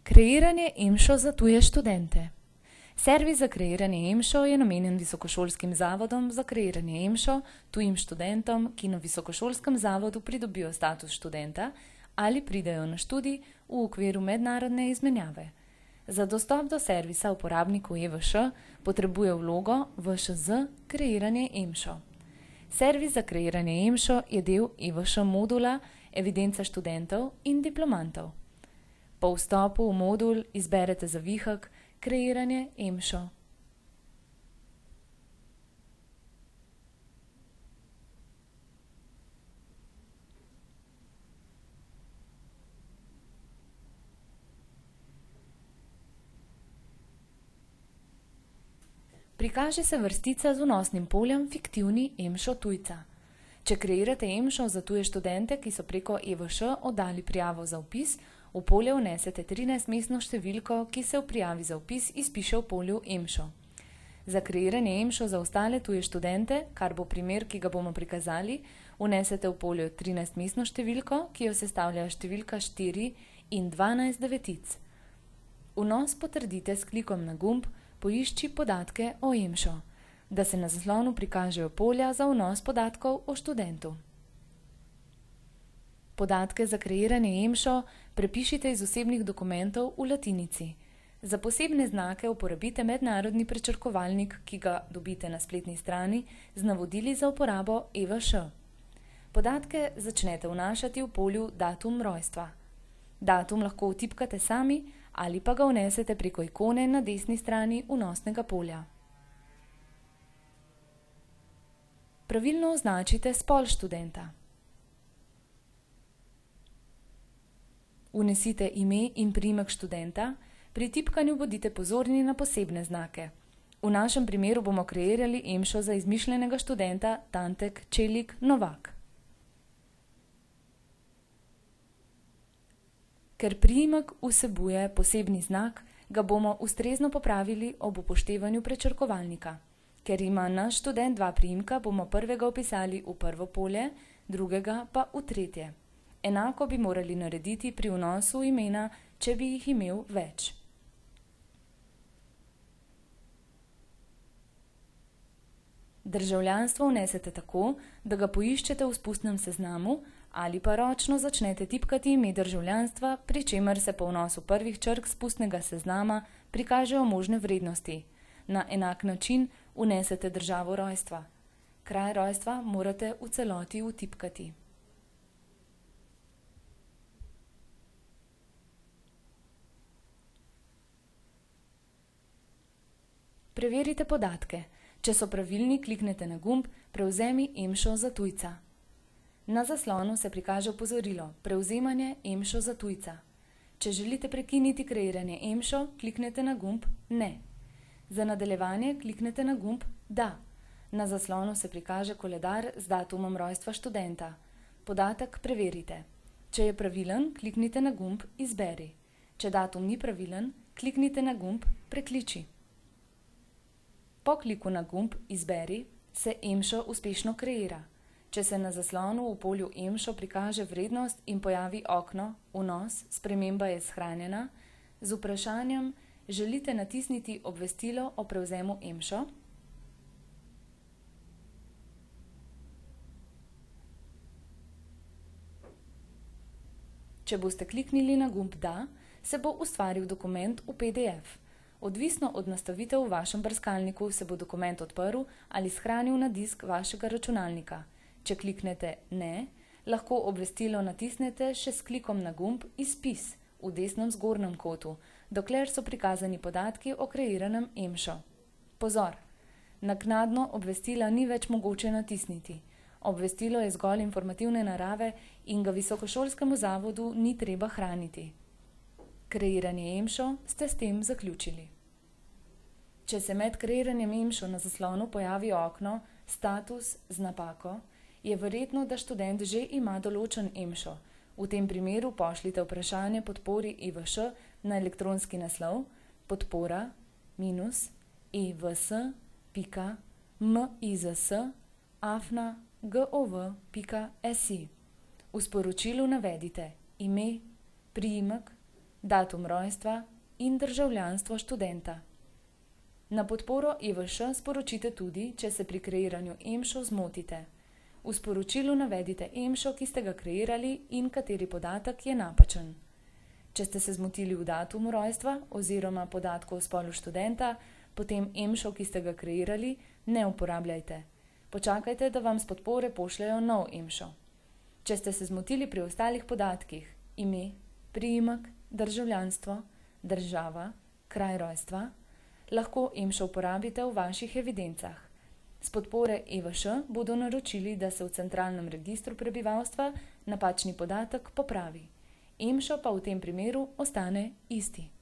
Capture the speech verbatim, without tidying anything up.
Kreiranje EMŠO za tuje študente. Servis za kreiranje EMŠO je namenjen visokošolskim zavodom za kreiranje EMŠO tujim študentom, ki na visokošolskem zavodu pridobijo status študenta ali pridejo na študij v okviru mednarodne izmenjave. Za dostop do servisa uporabnikov E V Š potrebuje vlogo V Š Z kreiranje EMŠO. Servis za kreiranje EMŠO je del E V Š modula Evidenca študentov in diplomantov. Po vstopu v modul izberete zavihek Kreiranje EMŠO. Prikaže se vrstica z vnosnim poljem Fiktivni EMŠO tujca. Če kreirate EMŠO za tuje študente, ki so preko E V Š oddali prijavo za vpis, v polje vnesete trinajstmestno številko, ki se v prijavi za vpis izpiše v polju EMŠO. Za kreiranje EMŠO za ostale tuje študente, kar bo primer, ki ga bomo prikazali, vnesete v polju trinajstmestno številko, ki jo sestavljajo številka štiri in dvanajst devetic. Vnos potrdite s klikom na gumb Poišči podatke o EMŠO, da se na zaslonu prikažejo polja za vnos podatkov o študentu. Podatke za kreiranje EMŠO prepišite iz osebnih dokumentov v latinici. Za posebne znake uporabite mednarodni prečrkovalnik, ki ga dobite na spletni strani z navodili za uporabo E V Š. Podatke začnete vnašati v polju Datum rojstva. Datum lahko vtipkate sami ali pa ga vnesete preko ikone na desni strani vnosnega polja. Pravilno označite spol študenta. Vnesite ime in priimek študenta, pri tipkanju bodite pozorni na posebne znake. V našem primeru bomo kreirali EMŠO za izmišljenega študenta Tantek Čelik Novak. Ker priimek vsebuje posebni znak, ga bomo ustrezno popravili ob upoštevanju prečrkovalnika. Ker ima naš študent dva priimka, bomo prvega vpisali v prvo polje, drugega pa v tretje. Enako bi morali narediti pri vnosu imena, če bi jih imel več. Državljanstvo vnesete tako, da ga poiščete v spustnem seznamu ali pa ročno začnete tipkati ime državljanstva, pri čemer se po vnosu prvih črk spustnega seznama prikažejo možne vrednosti. Na enak način vnesete državo rojstva. Kraj rojstva morate v celoti vtipkati. Preverite podatke. Če so pravilni, kliknete na gumb Prevzemi EMŠO za tujca. Na zaslonu se prikaže opozorilo Prevzemanje EMŠO za tujca. Če želite prekiniti kreiranje EMŠO, kliknete na gumb Ne. Za nadaljevanje kliknete na gumb Da. Na zaslonu se prikaže koledar z datumom rojstva študenta. Podatek preverite. Če je pravilen, kliknite na gumb Izberi. Če datum ni pravilen, kliknite na gumb Prekliči. Po kliku na gumb Izberi se EMŠO uspešno kreira. Če se na zaslonu v polju EMŠO prikaže vrednost in pojavi okno Vnos, sprememba je shranjena, z vprašanjem želite natisniti obvestilo o prevzemu EMŠO? Če boste kliknili na gumb Da, se bo ustvaril dokument v P D F. Odvisno od nastavitev v vašem brskalniku se bo dokument odprl ali shranil na disk vašega računalnika. Če kliknete Ne, lahko obvestilo natisnete še s klikom na gumb Izpis v desnem zgornjem kotu, dokler so prikazani podatki o kreiranem EMŠO. Pozor! Naknadno obvestila ni več mogoče natisniti. Obvestilo je zgolj informativne narave in ga visokošolskemu zavodu ni treba hraniti. Kreiranje EMŠO ste s tem zaključili. Če se med kreiranjem EMŠO na zaslonu pojavi okno Status z napako, je verjetno, da študent že ima določen EMŠO. V tem primeru pošljite vprašanje podpori E V Š na elektronski naslov podpora minus evs pika miz afna gov pika si. V sporočilu navedite ime, priimek, datum rojstva in državljanstvo študenta. Na podporo E V Š sporočite tudi, če se pri kreiranju EMŠO zmotite. V sporočilu navedite EMŠO, ki ste ga kreirali in kateri podatek je napačen. Če ste se zmotili v datumu rojstva oziroma podatku o spolu študenta, potem EMŠO, ki ste ga kreirali, ne uporabljajte. Počakajte, da vam s podpore pošljajo nov EMŠO. Če ste se zmotili pri ostalih podatkih, ime, priimek, državljanstvo, država, kraj rojstva, lahko EMŠO uporabite v vaših evidencah. S podpore E V Š bodo naročili, da se v centralnem registru prebivalstva napačni podatek popravi. EMŠO pa v tem primeru ostane isti.